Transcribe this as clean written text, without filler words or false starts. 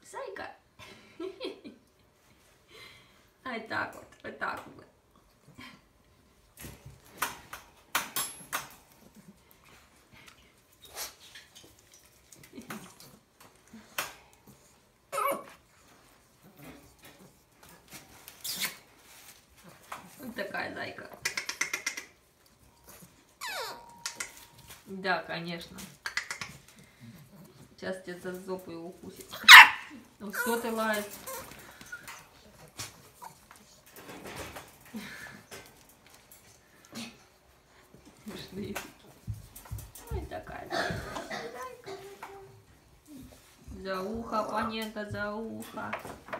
Зайка. Вот так вот, вот так вот. Вот такая зайка. Да, конечно. Сейчас тебя за зубы укусит. Ну что ты лаешь? Ой, такая зайка. За ухо, планета, за ухо.